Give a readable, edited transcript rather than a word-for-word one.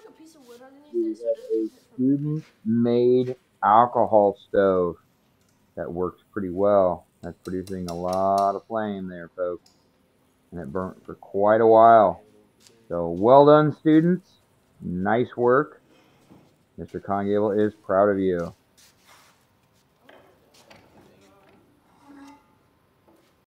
We have a student-made alcohol stove that works pretty well. That's producing a lot of flame there, folks. And it burnt for quite a while. So well done, students. Nice work. Mr. Congable is proud of you.